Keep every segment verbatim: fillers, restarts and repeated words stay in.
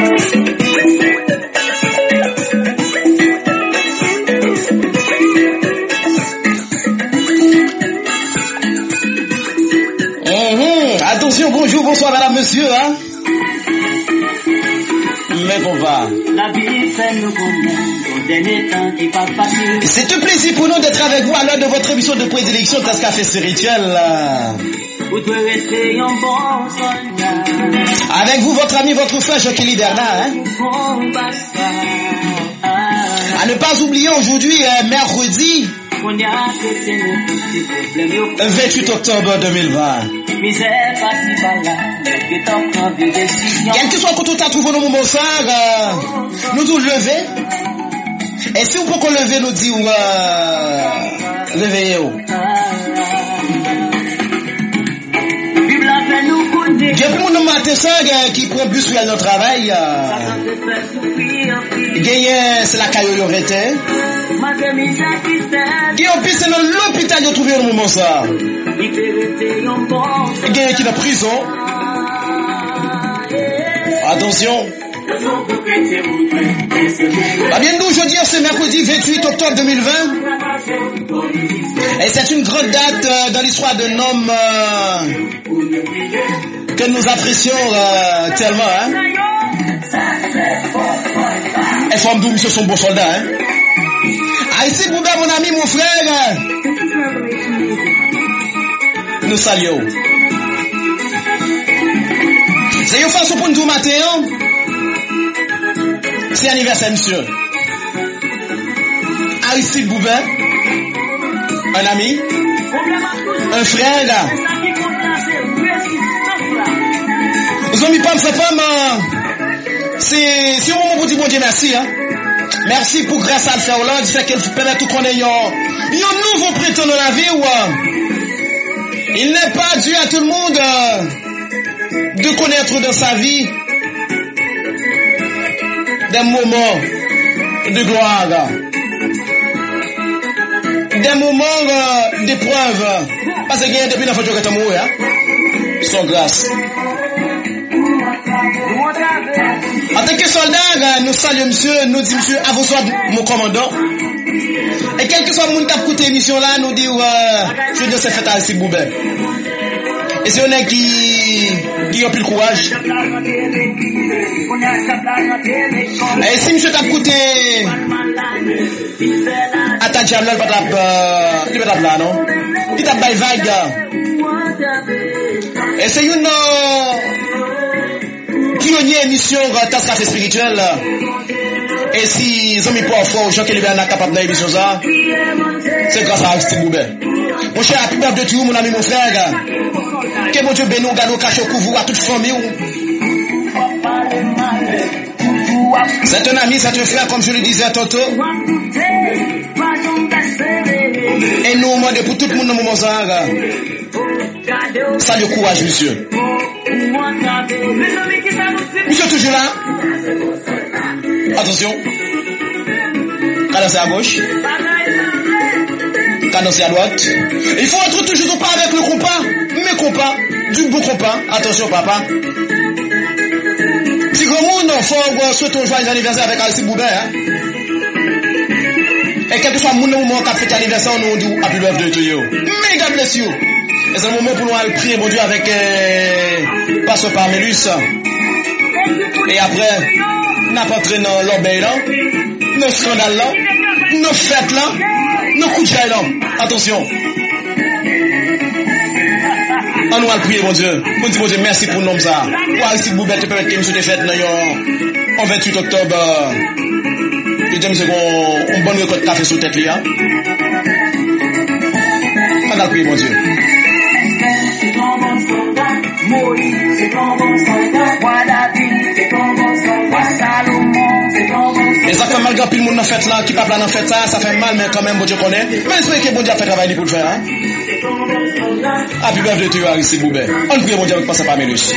Attention, bonjour, bonsoir, madame, monsieur, hein. Mais bon va. C'est un plaisir pour nous d'être avec vous à l'heure de votre émission de prédilection Tasse Café Spirituel. Avec vous, votre ami, votre frère Jacques Bernard, hein. À ne pas oublier aujourd'hui, euh, mercredi vingt-huit octobre deux mille vingt. Quel que soit le côté où tu as trouvé nos moments, euh, nous nous lever. Et si vous pouvez lever, nous dire, euh, réveillez-vous. J'ai pris mon matin qui prend bus pour aller au travail. C'est la caillou Yoreté. Qui en plus c'est dans l'hôpital de trouver au moment ça. Il y a qui est en prison. Attention. Ah bien nous aujourd'hui c'est mercredi vingt-huit octobre deux mille vingt. Et c'est une grande date euh, dans l'histoire d'un homme euh, que nous apprécions euh, tellement. Hein. Et femme d'où monsieur son beau soldat. Hein. Ah ici Bouba mon ami, mon frère. Nous saluons. C'est une façon pour nous matin. Hein. C'est anniversaire, monsieur. Aristide Boubin, un ami, un frère. Nous avons mis pas sa femme. C'est un moment pour dire bon Dieu merci. Hein. Merci pour grâce à Alpha Hollande, fait qu'elle permet tout qu'on ait un nouveau prétendant dans la vie. Ouais. Il n'est pas dû à tout le monde de connaître dans sa vie des moments de gloire, des moments euh, d'épreuve, parce qu'il y a depuis la fois que tu es mort, sans grâce. En tant que soldat, nous saluons monsieur, nous disons monsieur, à vos soins, mon commandant. Et quel que soit le monde qui a écouté l'émission là, nous dit, euh, je dis, c'est fait à Alcide Boubin. Et c'est on est qui, qui a plus le courage. Et si monsieur t'a écouté, à ta diable, il va t'appeler là, non? Il t'a baillé vague. Et c'est une pionnière émission Tasse Café Spirituel. Et si ils ont mis pas fort aux gens qui sont capables de l'émission ça, c'est grâce à Aristide Boubin. Mon cher, happy birthday to you, mon ami, mon frère. Que mon Dieu bénisse, garde au cachot, couvre à toute famille. C'est un ami, c'est un frère, comme je le disais tantôt. Et nous demandons pour tout le monde dans le moment ça. Salut, courage, monsieur. Monsieur, toujours là? Attention. Cadencé à gauche. Cadencé à droite. Il faut être toujours pas avec le compas. Mais compas. Du beau compas. Attention, papa. Si comme nous, non, faut souhaiter un joyeux anniversaire avec Alcide Boubin. Hein? Et quel que soit le moment qui a fait l'anniversaire, on nous dit happy birthday to you. May God bless you. Et c'est le moment pour nous aller prier, mon Dieu, avec euh, Pasteur Parmélus. Et après, on n'a pas entré dans l'obéi là, nos scandales là, nos fêtes là, nos coups de chaîne là. Attention. On nous va prier, mon Dieu. On dit, mon Dieu, merci pour nous ça. Pour Aristide Boubin, te permettre que nous soyons fêtes en vingt-huit octobre. Je dis, monsieur, qu'on bonne récolte de café sur tête là. On va prier, mon Dieu. Moïse, c'est ton bon soldat. Roi David, c'est ton bon soldat. Salomon, c'est ton bon soldat. Et ça fait mal quand le monde dans fête là, qui pas plan dans fête ça, ça fait mal, mais quand même, bon Dieu connaît. Mais j'espère que bon Dieu a fait travail pour le faire. Hein? Happy birthday to you, Aristide Boubin. On prie bon Dieu avec Pasteur Parmélus.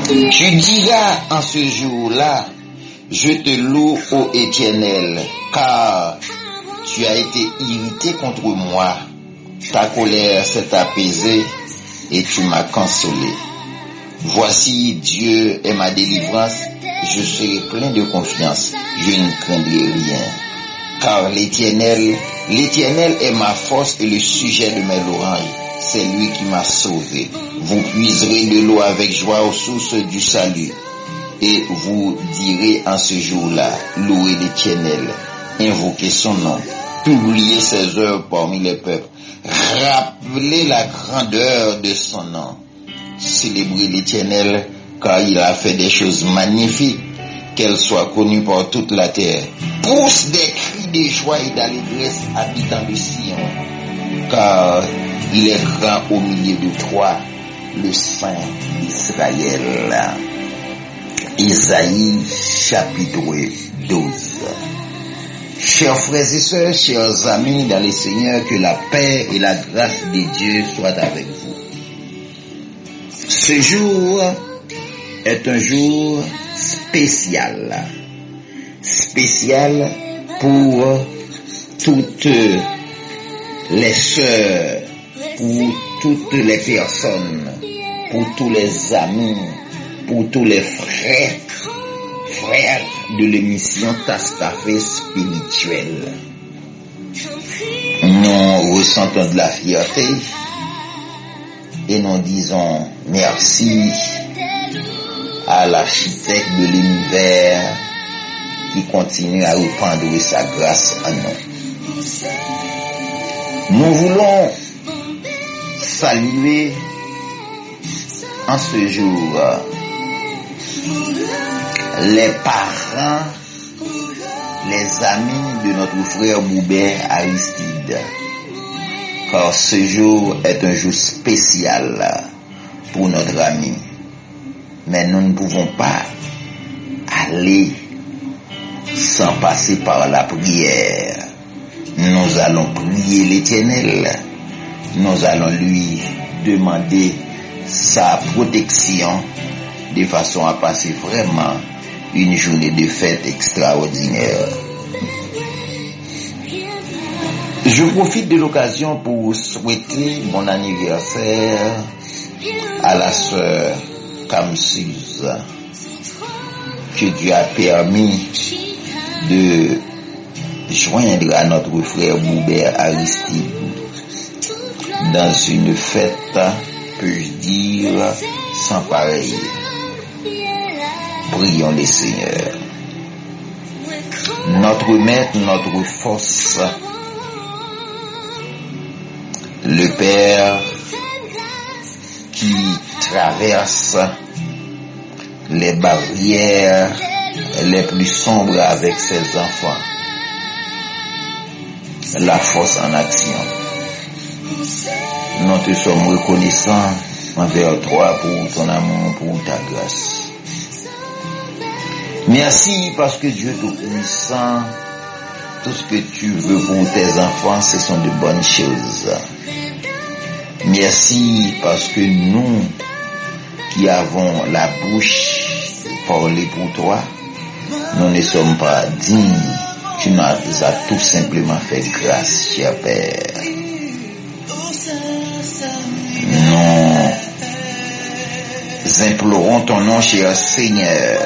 Tu diras en ce jour-là, je te loue, ô Éternel, car tu as été irrité contre moi. Ta colère s'est apaisée et tu m'as consolé. Voici, Dieu est ma délivrance, je serai plein de confiance, je ne craindrai rien. Car l'Éternel, l'Éternel est ma force et le sujet de mes louanges. C'est lui qui m'a sauvé. Vous puiserez de l'eau avec joie aux sources du salut. Et vous direz en ce jour-là, louez l'Éternel, invoquez son nom, publiez ses œuvres parmi les peuples, rappelez la grandeur de son nom. Célébrez l'Éternel, car il a fait des choses magnifiques, qu'elles soient connues par toute la terre. Pousse des cris de joie et d'allégresse, habitants de Sion, car il est grand au milieu de toi, le Saint d'Israël. Isaïe chapitre douze. Chers frères et sœurs, chers amis dans le Seigneur, que la paix et la grâce de Dieu soient avec vous. Ce jour est un jour spécial. Spécial pour toutes les sœurs, pour toutes les personnes, pour tous les amis, pour tous les frères, frères de l'émission Tascafé spirituelle. Nous ressentons de la fierté et nous disons merci à l'architecte de l'univers qui continue à répandre sa grâce en nous. Nous voulons saluer en ce jour les parents, les amis de notre frère Boubert Aristide, car ce jour est un jour spécial pour notre ami. Mais nous ne pouvons pas aller sans passer par la prière. Nous allons prier l'Éternel, nous allons lui demander sa protection de façon à passer vraiment une journée de fête extraordinaire. Je profite de l'occasion pour souhaiter bon anniversaire à la sœur Kamsuz, que Dieu a permis de joindre à notre frère Boubert Aristide dans une fête, peux-je dire, sans pareil. Prions le Seigneur. Notre maître, notre force, le Père qui traverse les barrières les plus sombres avec ses enfants, la force en action. Nous te sommes reconnaissants envers toi pour ton amour, pour ta grâce. Merci parce que Dieu Tout-Puissant, tout ce que tu veux pour tes enfants, ce sont de bonnes choses. Merci parce que nous qui avons la bouche parler pour toi, nous ne sommes pas dignes. Tu nous as tout simplement fait grâce, cher Père. Nous implorons ton nom, cher Seigneur.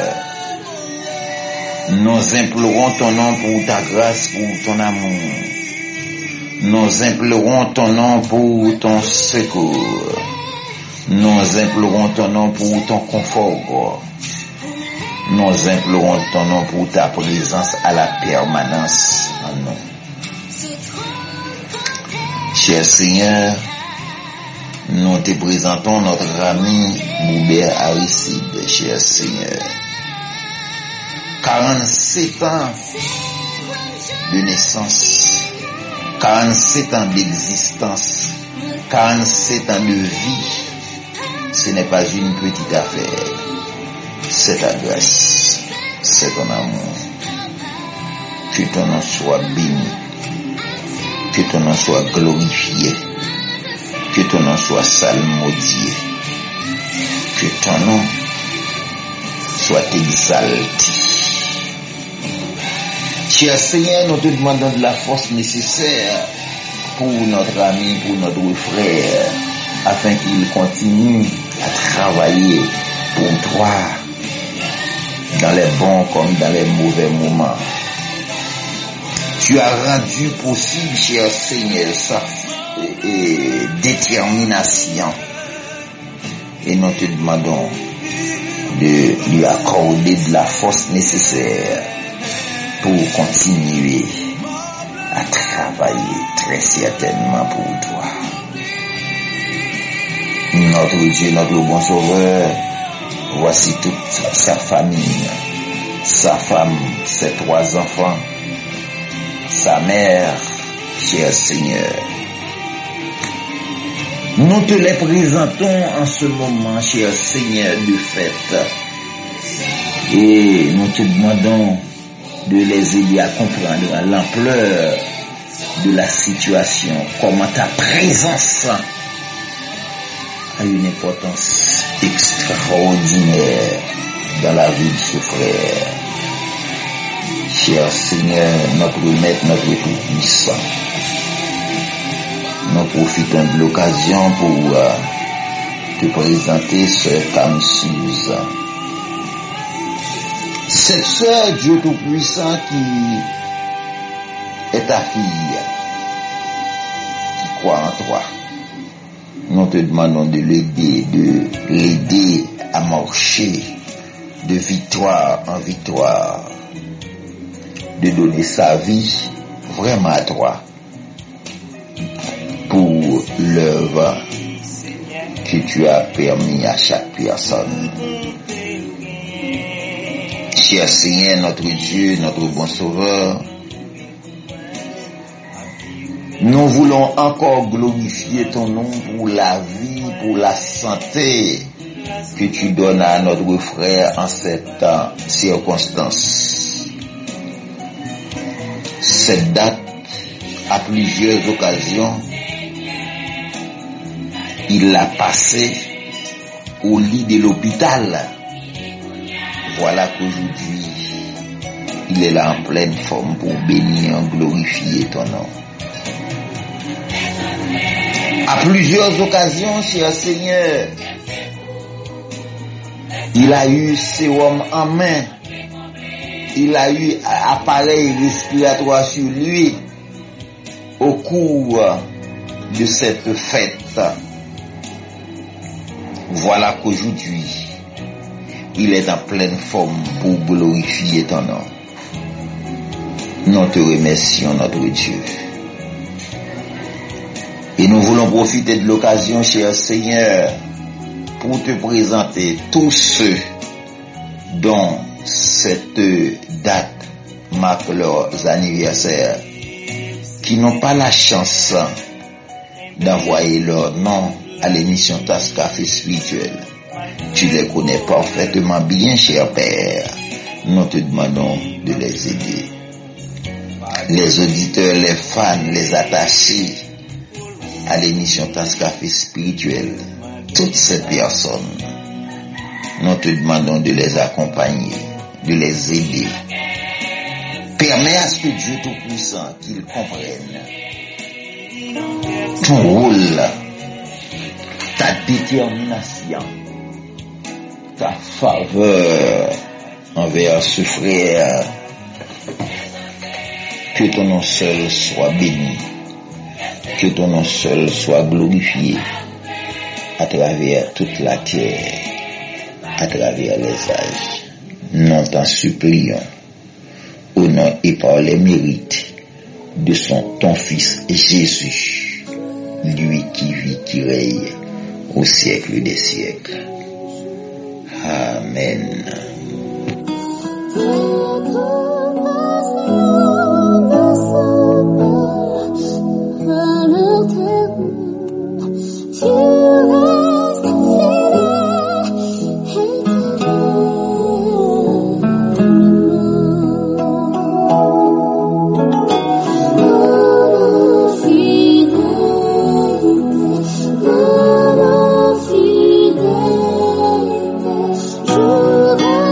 Nous implorons ton nom pour ta grâce, pour ton amour. Nous implorons ton nom pour ton secours. Nous implorons ton nom pour ton confort. Nous implorons ton nom pour ta présence à la permanence en nous. Cher Seigneur, nous te présentons notre ami Boubert Aristide, cher Seigneur. quarante-sept ans de naissance, quarante-sept ans d'existence, quarante-sept ans de vie, ce n'est pas une petite affaire. C'est ta grâce, c'est ton amour. Que ton nom soit béni, que ton nom soit glorifié, que ton nom soit salmodié, que ton nom soit exalté. Cher Seigneur, nous te demandons de la force nécessaire pour notre ami, pour notre frère, afin qu'il continue à travailler pour toi, dans les bons comme dans les mauvais moments. Tu as rendu possible, cher Seigneur, sa et détermination. Et nous te demandons de lui accorder de la force nécessaire pour continuer à travailler très certainement pour toi. Notre Dieu, notre bon sauveur, voici toute sa famille, sa femme, ses trois enfants, sa mère, cher Seigneur. Nous te les présentons en ce moment, cher Seigneur, de fête. Et nous te demandons de les aider à comprendre l'ampleur de la situation, comment ta présence a une importance extraordinaire dans la vie de ce frère. Cher Seigneur, notre Maître, notre Tout-Puissant, nous profitons de l'occasion pour euh, te présenter Sœur Kamsuz. Cette Sœur, Dieu Tout-Puissant, qui est ta fille, qui croit en toi. Nous te demandons de l'aider, de l'aider à marcher de victoire en victoire, de donner sa vie vraiment à toi pour l'œuvre que tu as permis à chaque personne. Cher Seigneur, notre Dieu, notre bon Sauveur, nous voulons encore glorifier ton nom pour la vie, pour la santé que tu donnes à notre frère en cette circonstance. Cette date, à plusieurs occasions, il l'a passé au lit de l'hôpital. Voilà qu'aujourd'hui, il est là en pleine forme pour bénir, glorifier ton nom. À plusieurs occasions, cher Seigneur, il a eu sérum en main, il a eu appareil respiratoire sur lui au cours de cette fête. Voilà qu'aujourd'hui, il est en pleine forme pour glorifier ton nom. Nous te remercions, notre Dieu. Et nous voulons profiter de l'occasion, cher Seigneur, pour te présenter tous ceux dont cette date marque leurs anniversaires, qui n'ont pas la chance d'envoyer leur nom à l'émission Tasse Café Spirituel. Tu les connais parfaitement bien, cher Père. Nous te demandons de les aider. Les auditeurs, les fans, les attachés à l'émission Tasse Café Spirituel, toutes ces personnes, nous te demandons de les accompagner, de les aider. Permets à ce que Dieu Tout-Puissant qu'il comprenne ton rôle, ta détermination, ta faveur envers ce frère. Que ton nom seul soit béni, que ton nom seul soit glorifié à travers toute la terre, à travers les âges. Nous t'en supplions, au nom et par les mérites de son ton Fils Jésus, lui qui vit, qui règne au siècle des siècles. Amen. Je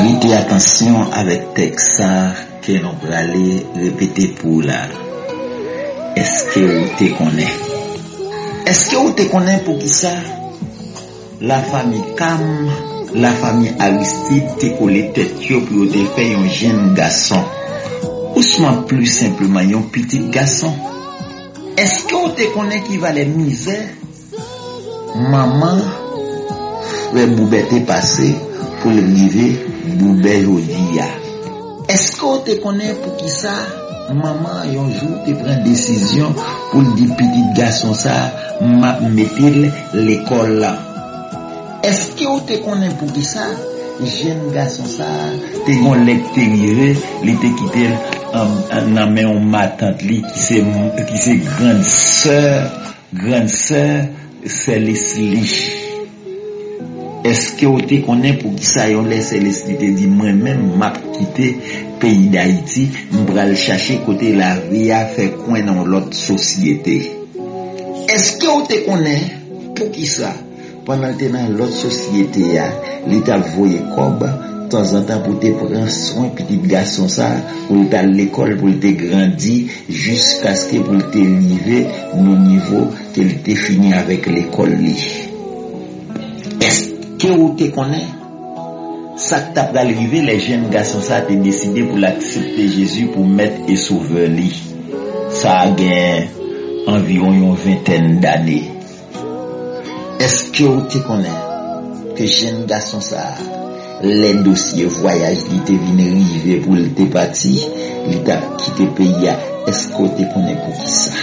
Prêtez attention avec texte ça que nous allons répéter pour là. Est-ce que vous te connaissez? Est-ce que vous te connaissez pour qui ça? La famille Cam, la famille Aristide te collé tête pour te faire un jeune garçon. Ou soit plus simplement un petit garçon. Est-ce que vous te connaissez qui va les misères? Maman, frère Boubet est passé pour le river Boubet Jodia. Est-ce que vous te connaissez pour qui ça? Maman, un jour, te prend décision pour dire petit garçon ça, m'a mettre l'école là. Est-ce que vous te connaissez pour qui ça? Jeune garçon ça, te gon l'extérieur, il te quitté en main en ma tante li qui c'est qui c'est grande sœur, grande sœur Célestie. Est-ce que vous te connaissez pour qui ça yon laisse Célestie te dit moi même m'a quitté pays d'Haïti, m'bral chercher côté la vie a fait coin dans l'autre société. Est-ce que vous te connaissez pour qui ça? Pendant que dans l'autre société, l'État voyait comme, de temps en temps, pour te prendre soin, petit garçon, ça, pour te à l'école, pour te grandir, jusqu'à ce que pour te livrer au niveau qu'il te fini avec l'école. Est-ce que vous te connaissez? Ça que t'as arrivé, les jeunes garçons, ça, t'es décidé pour l'accepter Jésus, pour mettre et sauver lui. Ça a gagné environ une vingtaine d'années. Est-ce que vous te connaissez que jeune garçon ça, les dossiers voyage, il te venu arriver pour le te parti, il t'a quitté pays, est-ce que vous te connaissez pour qui ça?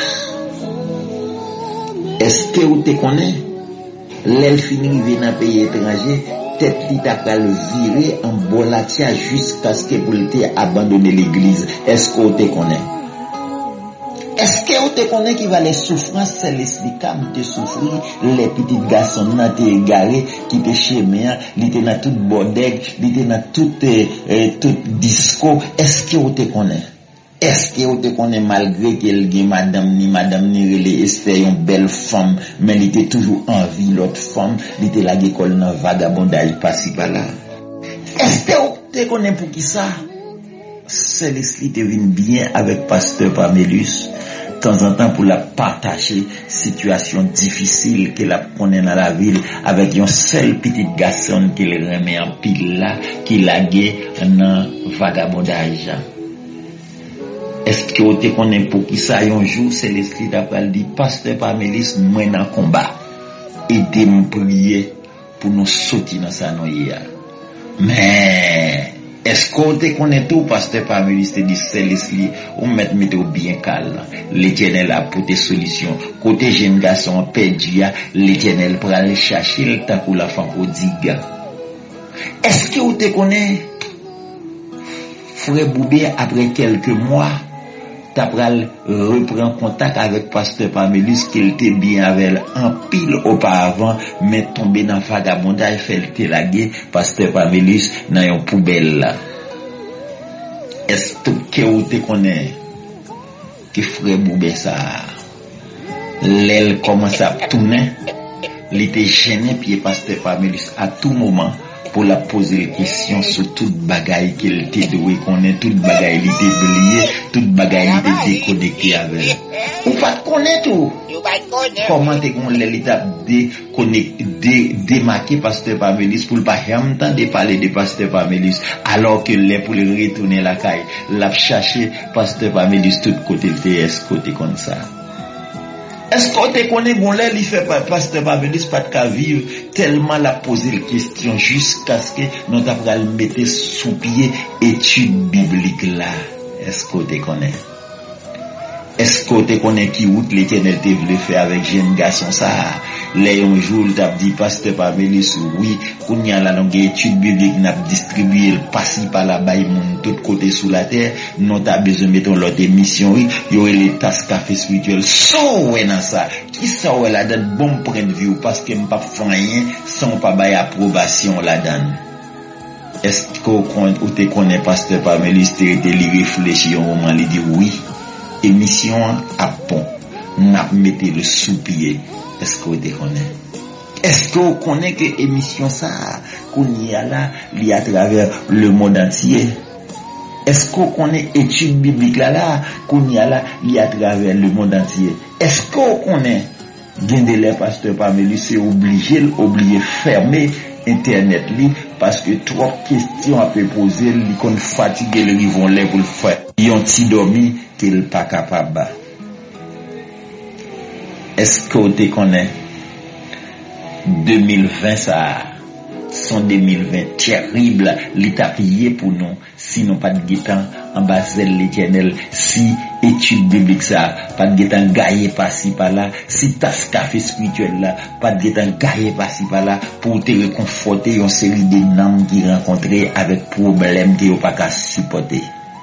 Est-ce que vous te connaissez? L'elle finit arriver dans le pays étranger, tête li t'a pas le virer en bolatia jusqu'à ce que vous te abandonner l'église. Est-ce que vous te connaissez? Est-ce que vous te connaissez qui va les souffrances Célestie Cam te souffrir, les petits garçons nan te égaré, qui te chéméa, li te dans tout bordel, li te dans tout, euh, tout disco. Est-ce que vous te connaissez? Est-ce que vous te connaissez malgré qu'elle gagne madame ni madame ni relé Esther une belle femme, mais il était toujours en vie l'autre femme, il était la école dans vagabondage par-ci par-là. Est-ce que vous te connaissez pour qui ça? Célestie te vient bien avec pasteur Pamélus. De temps en temps pour la partager situation difficile qu'elle a connaît dans la ville avec un seul petit garçon qu'elle remet en pile là qui l'a gué dans vagabondage. Est-ce que vous te connaissez pour qui ça un jour Célestie t'a dit pasteur Pamélis moi dans combat aidez-moi prier pour nous sortir dans sa noyée. Mais est-ce qu'on te connaît tout, pasteur Pamélis te dit Célestie, ou mettre mettre bien calme. L'Éternel a pour tes solutions. Côté jeune garçon perdu, l'Éternel pour aller chercher le temps pour la femme prodigue. Est-ce que vous te connaissez? Frère Boubé, après quelques mois, t'apral reprend contact avec pasteur Pamélis qui était bien avec elle en pile auparavant, mais tombé dans vagabondage, fait le laguer pasteur Pamélis dans une poubelle là. Est-ce que vous te connaissez que frère Boubé ça l'aile commence à tourner, il était gêné puis pasteur Pamélis à tout moment pour la poser des questions sur toute bagaille qu'elle était douée, qu'on est toute bagaille elle était oubliée, toute bagaille elle était déconnectée avec. Ou pas connaître tout. Comment t'es qu'on l'étape déconnecté, démarqué pasteur Pamélis pour pas jamais de parler de pasteur Pamélis, alors que les pour le retourner la caille, l'a chercher pasteur Pamélis tout côté le T S côté comme ça. Est-ce qu'on te connaît bon là, il fait pas pasteur Pamélis pas de vivre tellement la poser la question jusqu'à ce que nous t'avons mettre sous pied étude biblique là. Est-ce qu'on te connaît? Est-ce qu'on te connaît qui route l'Éternel te voulait faire avec jeune garçon ça? Les un jour t'as dit pasteur Pamélis oui, qu'on y a la longue étude biblique n'a distribué le passé par la baille monde tout côté sous la terre, nous t'as besoin de mettre l'autre émission oui, il y aurait les tasses café spirituel. So ouais dans ça. Qui ça ouais là dedans bon point de vue parce que m'pas rien sans pas bailler approbation là-dedans. Est-ce qu'on ou te connaît pasteur Pamélis te li réfléchir un moment il dit oui. Émission à pont, n'a metté le sous-pied. Est-ce que vous te connaissez? Est-ce que vous connaissez que l'émission ça, qu'on y a là, li à travers le monde entier? Est-ce qu'on connaît études bibliques là là, qu'on y a là, li à travers le monde entier? Est-ce qu'on connaît bien de les pasteurs parmi lui, c'est obligé, obligé fermer internet li, parce que trop questions à peut poser, li qu'on fatigué le vont les pour le faire. Ils ont ti dormi qu'il pas capable. Est-ce que tu connais deux mille vingt ça sont deux mille vingt terrible l'état payé pour nous si nous pas de guetan en bas l'Éternel, si étude biblique ça pas de guetan gaillé par-ci par-là, si tasse café spirituel là pas de guetan gaillé par-ci par-là pour te réconforter une série de noms qui rencontrés avec problèmes qui n'ont pas qu'à supporter.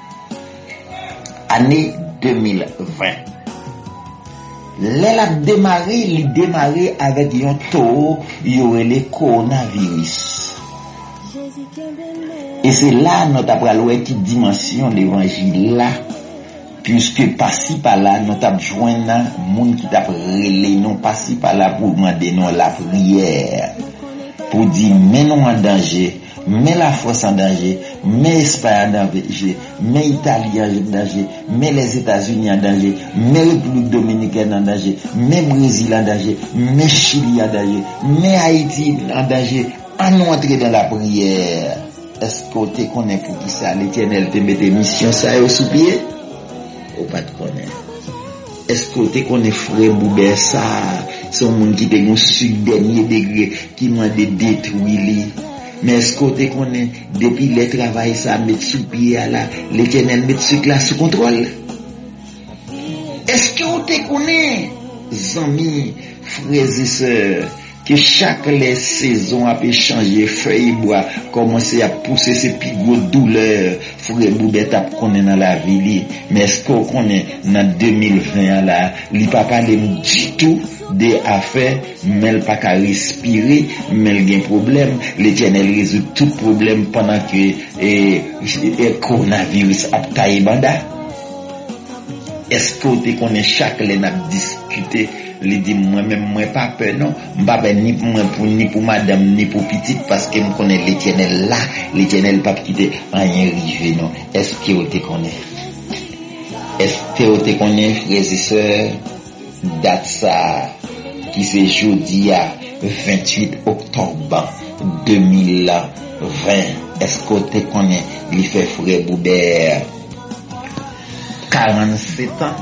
Année deux mille vingt. Elle a démarré, il démarré avec un taux, il y aurait le coronavirus. Et c'est là notre après une dimension de l'évangile là, puisque par-ci par-là, nous avons joint monde qui t'a relé non par-ci par-là pour demander nous la prière, pour dire mais nous en danger. Mais la France en danger, mais l'Espagne en danger, mais l'Italie en danger, mais les États-Unis en danger, mais la République dominicaine en danger, mais le Brésil en danger, mais Chili en danger, mais Haïti en danger. En entrer dans la prière, est-ce que tu connais pour qui ça l'Éternel te mette mission ça au sous-pied? Ou pas te connaître? Est-ce que tu connais frère Boubert ça? C'est un monde qui te gon sur dernier degré, qui m'a détruit. Mais est-ce que tu connais, depuis le travail, ça met sous pied à la, l'Éternel met sous classe sous contrôle? Est-ce que tu connais, amis, frères et sœurs, que chaque les saisons a pu changer, feuille bois, commencer à pousser ses plus gros douleurs, frère Boubet a connaît dans la vie, mais est-ce qu'on connaît dans deux mille vingt là, il pas parler du tout des affaires, mais il pas qu'à respirer, mais il y a un problème, l'Éternel résout tout problème pendant que le coronavirus a taillé banda. Est-ce que tu connais chaque les n'a discuté, il dit moi-même moi pas peur non, m'pa ni pour moi pour ni pour madame ni pour petite parce que me connais l'Éternel là, l'Éternel pas quitter rien rivé non. Est-ce que tu connais? Est-ce que tu connais frères et sœurs date ça qui c'est jeudi à vingt-huit octobre deux mille vingt? Est-ce que tu connais il fait frère Boubert quarante-sept ans?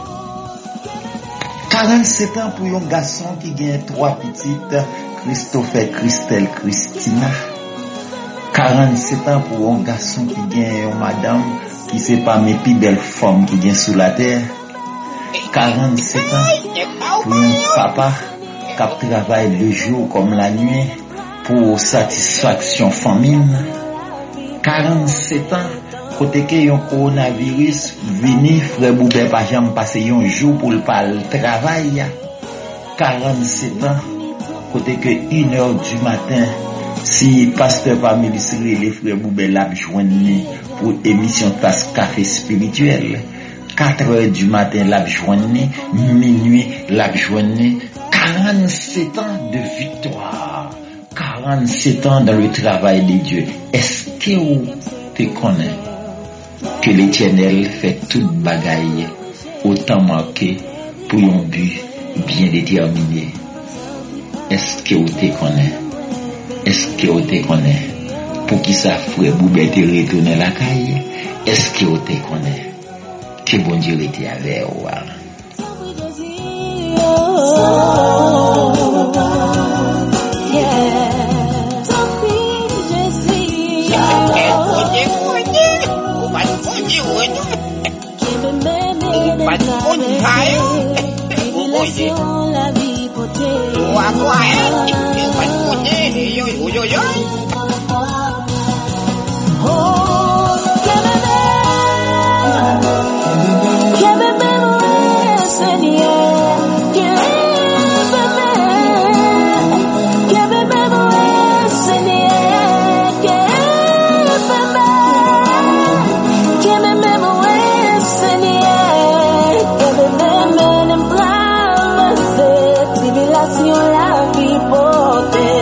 quarante-sept ans pour un garçon qui gagne trois petites, Christopher, Christelle, Christina. quarante-sept ans pour un garçon qui gagne une madame qui c'est pas mes plus belles femmes qui gagne sous la terre. quarante-sept ans pour un papa qui travaille le jour comme la nuit pour satisfaction famine. quarante-sept ans côté que yon coronavirus vini frère Boubert pas jamais passer un jour pour le travail. quarante-sept ans côté que une heure du matin si pasteur parmi les frères Boubert l'a joindre pour émission tasse café spirituel. quatre heures du matin l'a joindre, minuit l'a joindre. quarante-sept ans de victoire, quarante-sept ans dans le travail de Dieu. Est-ce que vous te connaissez que l'Éternel fait toute bagaille autant marqué pour un but bien déterminé? Est-ce que vous te connaissez? Est-ce que vous te connaissez pour qui ça frère Boubert te retourner la caille? Est-ce que vous te connaissez que bon Dieu était avec vous? La vie potée. Oh, que bébé, Seigneur, que bébé, que bébé, Seigneur, que bébé, que bébé, Seigneur, que bébé, la vie portée.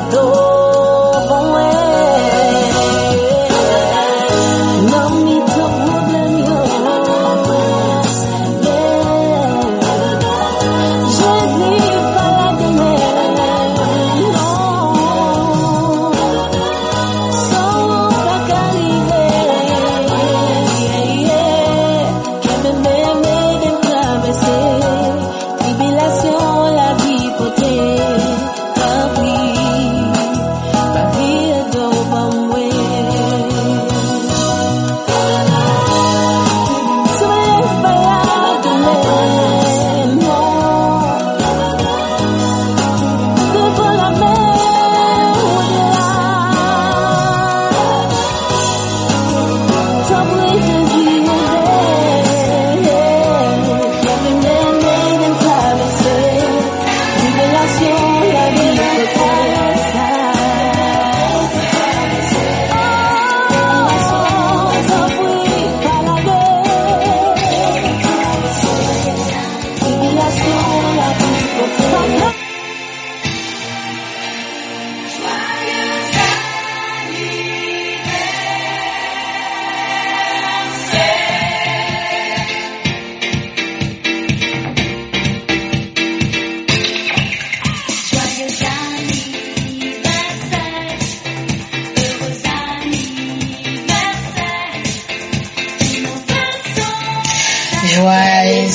Joyeux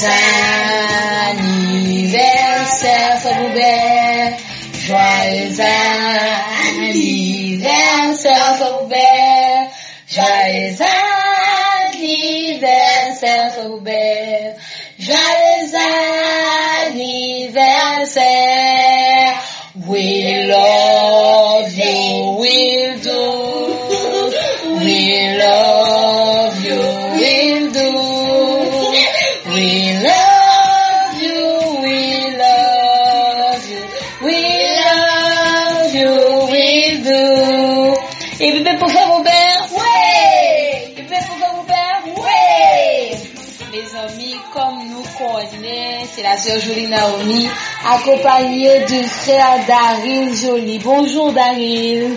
anniversaire, Faboubert. Joyeux anniversaire, Faboubert. Joyeux anniversaire, Faboubert. Joyeux anniversaire. We love you, we'll do. We love you, we'll do. We love you, we love you, we love you, we do. Et bébé pour faire Robert, ouais. Et bébé pour faire Robert, ouais. Mes amis, comme nous connaissons, c'est la sœur Jolie Naomi, accompagnée du frère Daryl Jolie. Bonjour Daryl.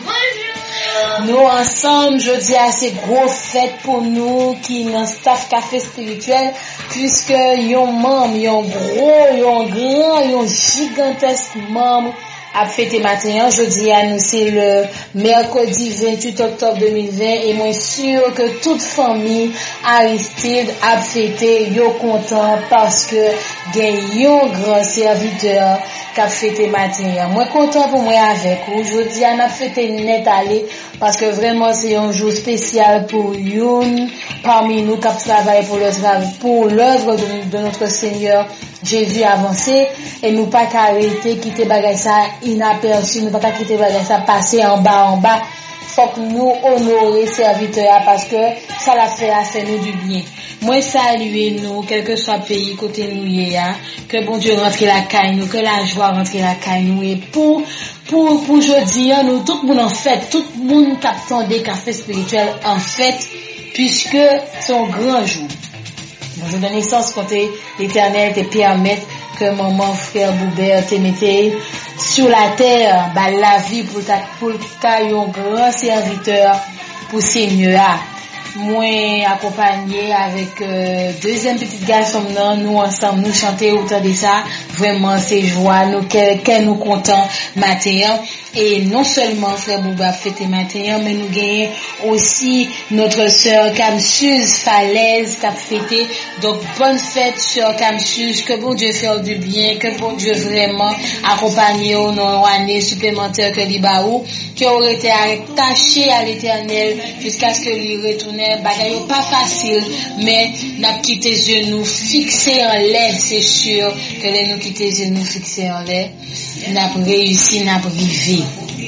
Nous ensemble, je dis à ces gros fêtes pour nous qui dans staff café spirituel, puisque yon membre, yon gros, yon grand, yon gigantesque membre a fêté matin. Je dis à nous, c'est le mercredi vingt-huit octobre deux mille vingt et moi sûr que toute famille Aristide a fêté, yon content parce que gen yon grand serviteur qui a fêté matin. Moi content pour moi avec vous. Je dis à n'a fêté net aller parce que vraiment c'est un jour spécial pour Youn parmi nous qui travaillent pour le travail, pour l'œuvre de, de notre Seigneur Jésus avancé et nous pas arrêter quitter bagay ça inaperçu, nous pas quitter bagay ça passer en bas en bas. Faut que nous honorer serviteur parce que ça l'a fait à faire nous du bien. Moi saluer nous quel que soit pays côté nous y a, que bon Dieu rentre la caille nous, que la joie rentre la caille nous et pour pour pour jeudi nous tout le monde en fête, tout le monde qui attend des cafés spirituels en fête puisque c'est un grand jour. Je donne naissance quand l'Éternel te permet que maman frère Boubert te mette sur la terre bah la vie pour ta pour ta un grand serviteur pour Seigneur. Moi accompagné avec euh, deuxième petite garçon non nous ensemble nous chanter autour de ça vraiment c'est joie nous que nous content matin et non seulement frère Bouba fêter matin mais nous gagnons aussi notre sœur Camsus Falaise qui a fêté donc bonne fête sœur Camsus que bon Dieu fasse du bien que bon Dieu vraiment accompagner au non année supplémentaire que libaou qui aurait été attaché à l'Éternel jusqu'à ce que lui retourne bagay pas facile mais n'a quitté genoux fixés en l'air c'est sûr que les nous quitter genoux fixés en l'air n'a réussi n'a privé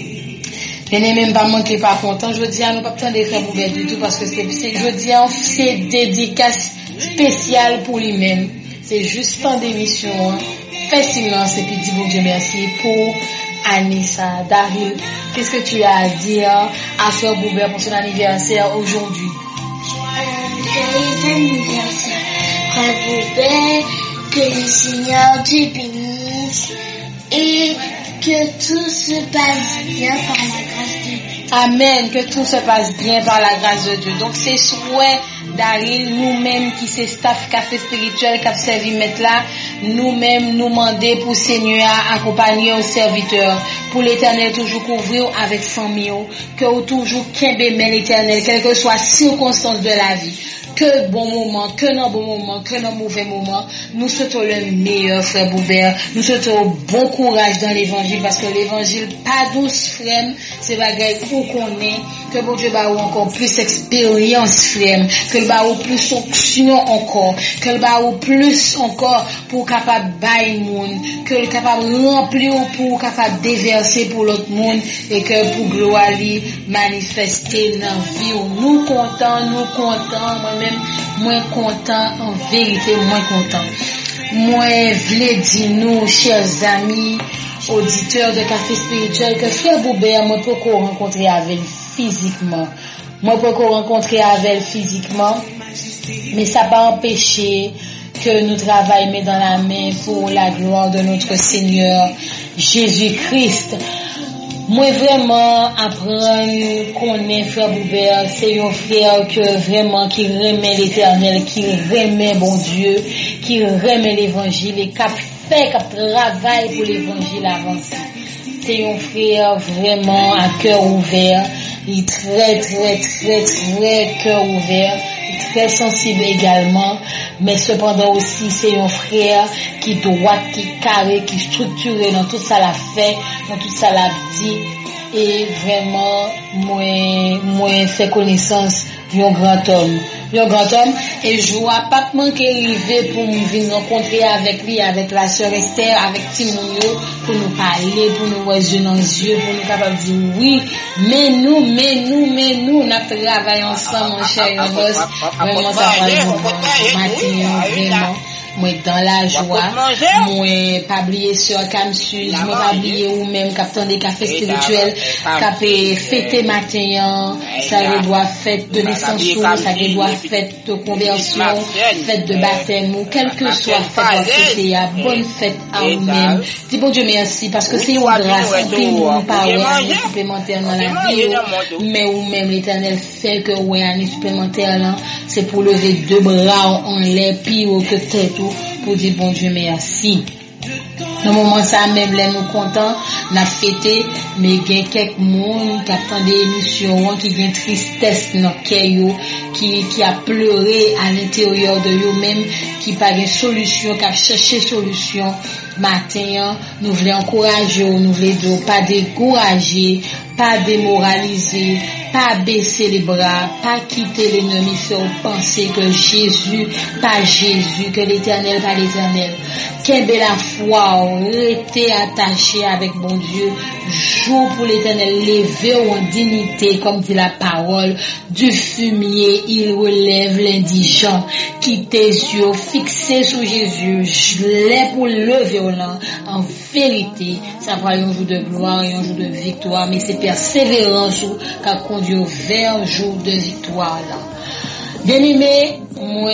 je n'ai même pas manqué pas content je dis à nous pas besoin de faire Boubert du tout parce que c'est je dis c'est dédicace spéciale pour lui-même c'est juste en démission fais silence et puis dis bon Dieu merci pour Anissa. Daryl, qu'est-ce que tu as à dire à Frère Boubert pour son anniversaire aujourd'hui? Joyeux anniversaire, Frère Boubert, que le Seigneur te bénisse et Que tout se passe bien par la grâce de Dieu. Amen, que tout se passe bien par la grâce de Dieu. Donc c'est souhait Daryl, nous-mêmes qui c'est staff café spirituel qui a servi mettre là, nous-mêmes nous demander pour Seigneur accompagner aux serviteurs, pour l'Éternel toujours couvrir avec famille, que ou toujours kembe men l'Éternel, quelle que soit circonstance de la vie. Que bon moment, que non bon moment, que non mauvais moment, nous souhaitons le meilleur, frère Boubert. Nous souhaitons bon courage dans l'évangile, parce que l'évangile, pas douce, frère, c'est bagaille où qu'on est, que bon Dieu va encore plus expérience, frère, que le ba ou plus onction encore, que le ba ou plus encore pour capable bailler monde, que le capable remplir pour capable déverser pour l'autre monde, et que pour gloire lui manifester dans vie. Nous contents, nous contents, moi-même, moins content, en vérité, moins content. Moi, v'lais dire nous, chers amis, auditeurs de Café Spirituel, que frère Boubert, moi, peux qu'on rencontrer avec physiquement. Moi, peux qu'on rencontrer avec physiquement, mais ça pas empêcher que nous travaillions dans la main pour la gloire de notre Seigneur Jésus-Christ. Moi vraiment apprendre qu'on est frère Boubert, c'est un frère que vraiment qui remet l'Éternel, qui remet bon Dieu, qui remet l'évangile et qui fait, qui travaille pour l'évangile avancer. C'est un frère vraiment à cœur ouvert, il est très très très très cœur ouvert, très sensible également, mais cependant aussi c'est un frère qui droit, qui carré, qui structuré dans tout ça l'a fait, dans tout ça l'a dit, et vraiment moi moi fait connaissance d'un grand homme, d'un grand homme, et je vois pas manquer arriver pour me venir rencontrer avec lui, avec la sœur Esther, avec Timounio, pour nous parler, pour nous voir yeux dans les yeux, pour nous capable de dire oui, mais nous, mais nous, mais nous, on a travaillé ensemble, mon cher Ramos, vraiment ça va nous matin, vraiment. Moi dans la joie, moi pas oublier sur Camsus, moi pas oublier ou même capitaine des cafés spirituels, capé fêter matin, ça doit fête de naissance, ça doit fête de conversion, fête de baptême, ou quel que soit fête fêter, bonne fête à vous-même. Dis bon Dieu merci parce que c'est une grâce, on peut nous parler année supplémentaire dans la vie, mais ou même l'Éternel fait que ouais année supplémentaire là, c'est pour lever deux bras en l'air pire que tête pour dire bon Dieu merci. Dans le moment ça même là nous contents, n'a fêté, mais il y a quelques monde qui attend des émissions, qui ont tristesse dans cœur, qui qui a pleuré à l'intérieur de eux-mêmes, qui pas de solution, qui a cherché solution. Matin, nous voulons encourager, nous voulons pas décourager, pas démoraliser, pas baisser les bras, pas quitter l'ennemi, faire penser que Jésus, pas Jésus, que l'Éternel, pas l'Éternel. Quelle belle la foi, rester attaché avec bon Dieu, jour pour l'Éternel, lever en dignité, comme dit la parole, du fumier, il relève l'indigent, qui tes yeux fixés sur Jésus, je l'ai pour lever au land. En vérité, ça va un jour de gloire et un jour de victoire, mais c'est persévérance qui a conduit vers un jour de victoire là. Bien aimé, moi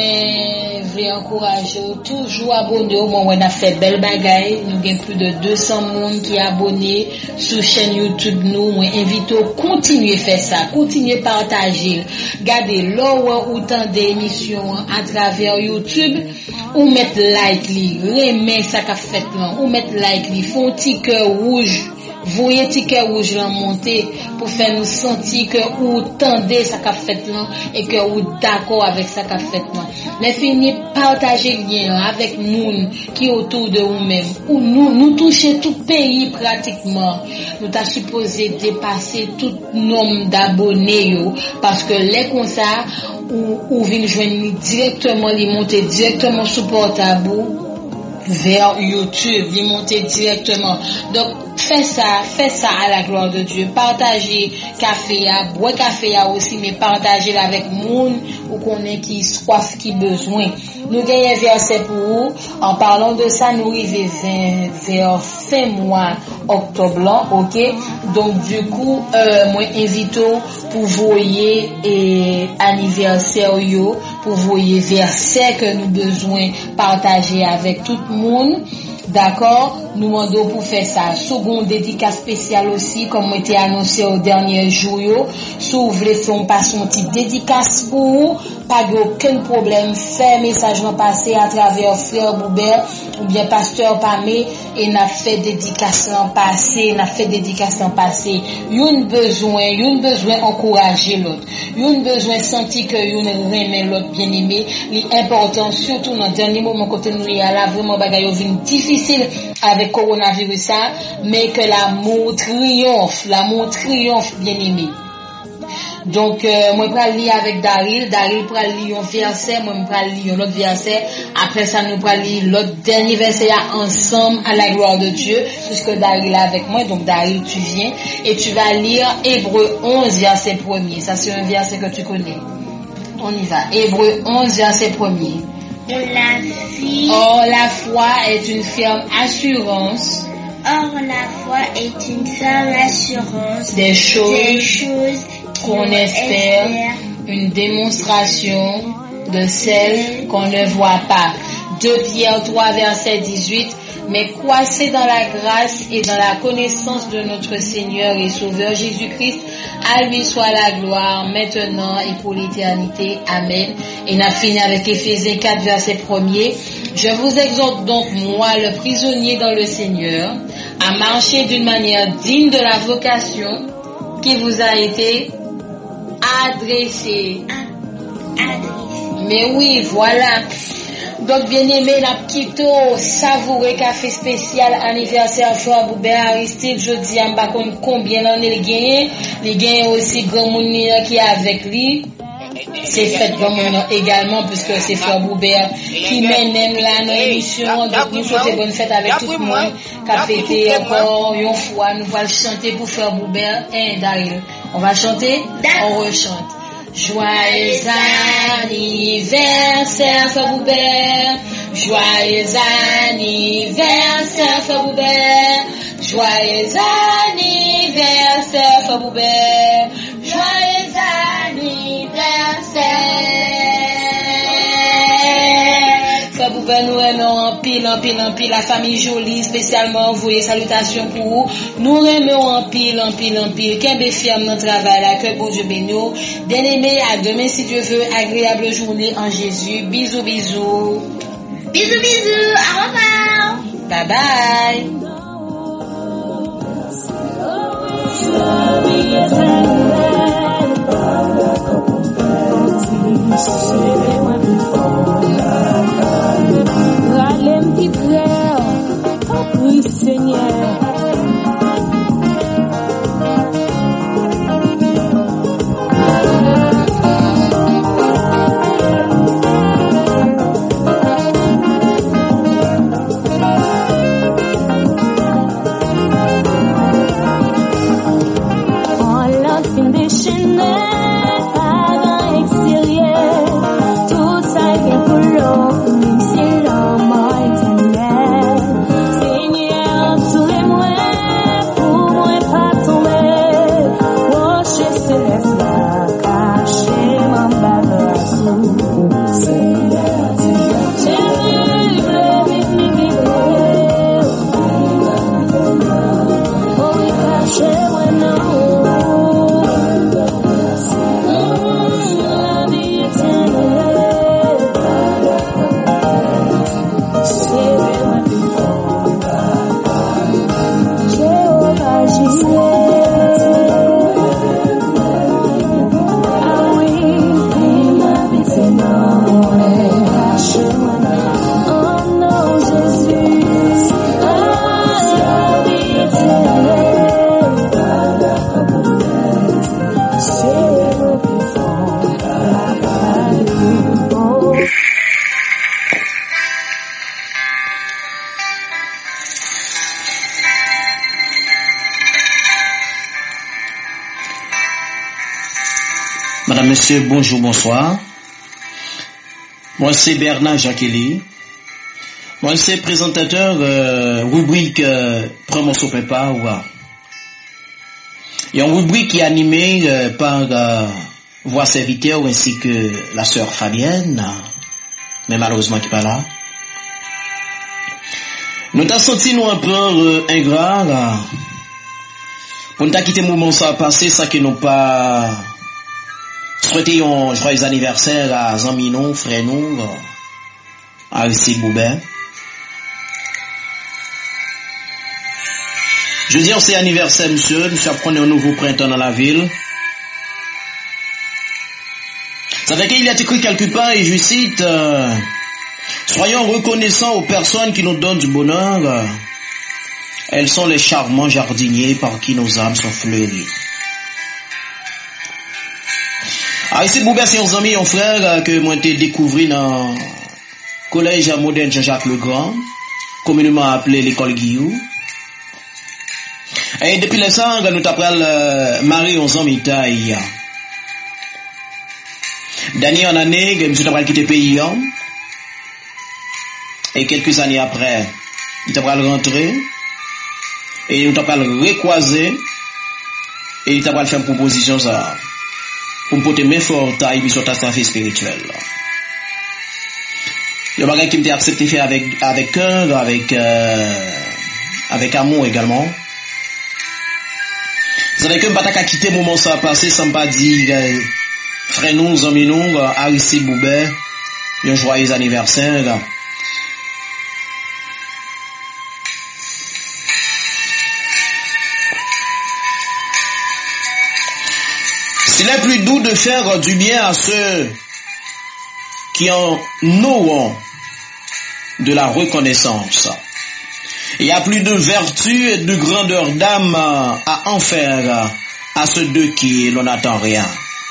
je vais encourager toujours abonner. Moi on a fait belle bagaille, nous avons plus de deux cents personnes qui abonnés sur chaîne YouTube nous. Moi invite à continuer faire ça, continuer partager. Gardez l'heure ou tant d'émissions à travers YouTube, ou mettre like li, remet ça qu'a fait là, ou mettre like li, font petit cœur rouge. Voyez ticket rouge là monter pour faire nous sentir que ou tendez ça qu'a fait là et que ou d'accord avec ça qu'a fait là. Les fini partager lien avec moun qui autour de vous-même ou nous nous toucher tout pays pratiquement. Nous t'a supposé dépasser tout nombre d'abonnés yo parce que les comme ça ou ou vinn joindre directement les monter directement sur portable vers YouTube, les monter directement. Donc fais ça, fais ça à la gloire de Dieu. Partagez café à, bois café à aussi, mais partagez avec moun ou qu'on ait qui soif, qui besoin. Nous gagnons un verset pour vous. En parlant de ça, nous arrivons vers fin mois octobre, ok? Donc du coup, euh, moi invite pour voyer et anniversaire yo, pour voyer verset que nous besoin partager avec tout le monde. D'accord? Nous demandons pour faire ça. Second dédicace spéciale aussi, comme était annoncé au dernier jour. Si vous voulez faire un passion type dédicace pour vous, pas aucun problème. Faire message non passé à travers Frère Boubert ou bien Pasteur Pamé et n'a fait dédicace en passé, n'a fait dédicace en passé. Yon besoin, yon besoin encourager l'autre. Yon besoin sentir que yon remet l'autre bien aimé. L'important surtout dans le dernier moment quand nous y a là vraiment bagaille vient difficile avec coronavirus ça, mais que l'amour triomphe, l'amour triomphe bien aimé. Donc euh, moi je lire avec Daryl, Daryl pour lire un verset, moi je lire un autre verset. Après ça nous pour lire l'autre dernier verset ensemble à la gloire de Dieu, puisque Daryl est avec moi. Donc Daryl tu viens et tu vas lire Hébreux onze verset premier. Ça c'est un verset que tu connais. On y va. Hébreux onze verset premier. La vie. Or la foi est une ferme assurance. Or la foi est une ferme assurance Des choses, des choses qu'on espère, une démonstration de celles qu'on ne voit pas. deux Pierre trois verset dix-huit. Mais croissez dans la grâce et dans la connaissance de notre Seigneur et Sauveur Jésus-Christ. À lui soit la gloire maintenant et pour l'éternité. Amen. Et on a fini avec Éphésiens quatre verset premier. Je vous exhorte donc, moi, le prisonnier dans le Seigneur, à marcher d'une manière digne de la vocation qui vous a été adressée. adressée. Mais oui, voilà. Donc, bien aimé, la petite savouré café spécial anniversaire Frère Boubert Aristide. Je dis à m'bakon combien l'année il gagne. Il gagne aussi grand monde qui est avec lui. C'est fait grand monde également puisque c'est Frère Boubert qui mène là dans l'émission. Donc, nous souhaitons bonne fête avec tout le monde. Qui a fêté encore une fois. Nous allons chanter pour Frère Boubert et Daryl. On va chanter, on rechante. Joyeux anniversaire Frère Boubert, joyeux anniversaire Frère Boubert, joyeux anniversaire Frère Boubert, joyeux anniversaire. Frère Boubert nous aimons en pile, en pile, en pile, la famille Jolie spécialement envoyé salutations pour vous. Nous aimons en pile, en pile, en pile. Qu'un ferme dans le travail là, que bon Dieu bénisse. Bien aimé, à demain si Dieu veut, agréable journée en Jésus. Bisous, bisous. Bisous, bisous. Au revoir. Bye bye. Ralem qui frère, oui Seigneur. Madame, Monsieur, bonjour, bonsoir. Moi, c'est Bernard Jacqueline. Moi, c'est présentateur euh, rubrique euh, Prends-moi son prépa. Il y a une rubrique qui est animée euh, par euh, voix serviteur ainsi que la sœur Fabienne, mais malheureusement qui n'est pas là. Nous t'as senti nous un peu euh, ingrat là. Pour nous t'as quitté le moment ça passé, ça que nous pas souhaité un joyeux anniversaire à Zaminon, frère nous, à Aristide Boubert. Je veux dire, c'est anniversaire, monsieur. Monsieur apprenait un nouveau printemps dans la ville. Ça fait qu'il y a écrit quelque part, et je cite, euh, soyons reconnaissants aux personnes qui nous donnent du bonheur. Elles sont les charmants jardiniers par qui nos âmes sont fleuries. Aristide Boubert, c'est un ami, un frère que moi j'ai découvert dans le collège moderne Jean-Jacques Legrand, communément appelé l'école Guillou. Et depuis le sang, nous t'appelons euh, Marie onze ans mitaille. D'année en année, nous t'appelons quitter le pays. Hein? Et quelques années après, nous t'appelons rentrer. Et nous t'appelons recroiser. Et nous t'appelons faire une proposition ça. Pour me porter mes fortes taille puis sur ta affaire spirituelle. Le bagage qui m'a accepté faire avec, avec cœur, avec, euh, avec amour également. Vous savez que je ne vais pas quitter le moment ça passé sans pas dire, euh, frère nous, amis nous, Aristide Boubert, un joyeux anniversaire. Il est plus doux de faire du bien à ceux qui en auront de la reconnaissance. Il y a plus de vertu et de grandeur d'âme à en faire à ceux de qui l'on n'attend rien.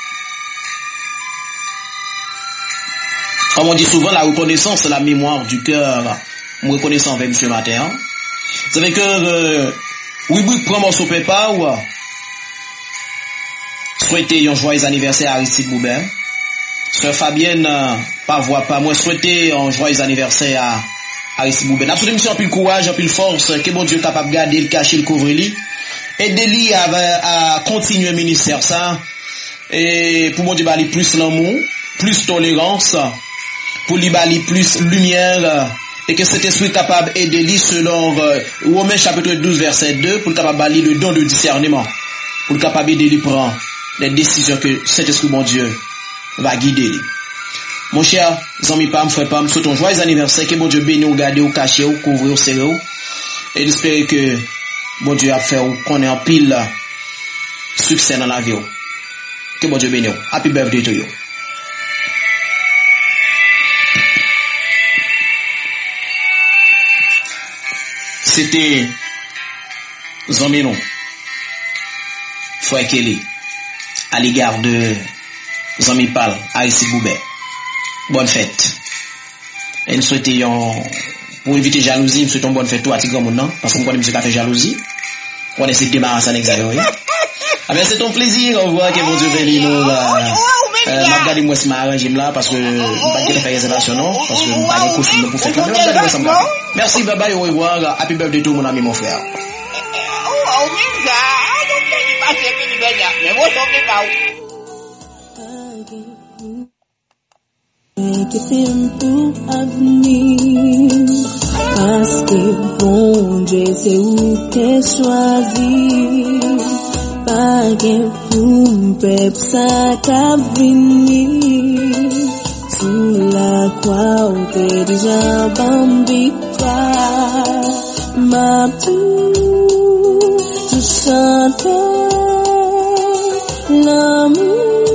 Comme on dit souvent, la reconnaissance, c'est la mémoire du cœur. Me reconnaissant avec M. Matin. Vous savez que, euh, oui, oui, prends mon souper pas ou, souhaiter un joyeux anniversaire à Aristide Boubert. Sœur Fabienne, euh, pas voix pas, moi souhaiter un joyeux anniversaire à Aristide Boubert. Absolument, monsieur, un peu le courage, un peu le force, que bon Dieu capable de garder, le cacher, le couvrir-lui. Aider-lui à, à continuer le ministère, ça. Et pour bon Dieu, bali plus l'amour, plus tolérance, pour lui bali plus lumière, et que cet esprit capable d'aider-lui selon euh, Romains chapitre douze, verset deux, pour le capable bali le don de discernement, pour le capable d'aider-lui prendre les décisions que cet esprit, mon Dieu, va guider. Mon cher, Zami Pam, frère Pam, souhaite un joyeux anniversaire, que bon Dieu bénisse, garde, ou cache, ou couvre, ou serre, et j'espère que bon Dieu a fait qu'on ait en pile succès dans la vie. Que bon Dieu bénisse. Happy birthday to you. C'était Zami non, frère Kelly, à l'égard de Zami Pal, Aristide Boubert. Bonne fête. Et nous souhaitons, pour éviter jalousie, nous souhaitons bonne fête à Tigre Moun, parce qu'on connaît monsieur qui a fait jalousie. On essaie de débarrasser en exagéré. Ah ben c'est ton plaisir, on voit que mon Dieu bénit nous. Euh, m'a regardé moi si m'a arrangé là, parce que je ne vais pas faire réservation, non, parce que je ne vais pas costume pour faire. Merci, bye bye, au revoir. Happy birthday to mon ami, mon frère. Que tempo avenir, parce que bon Dieu c'est où que choisir, pas que vous peuple ça qu'a venir, sous la croix où t'es déjà bambi toi, ma tout, tu chantes l'amour.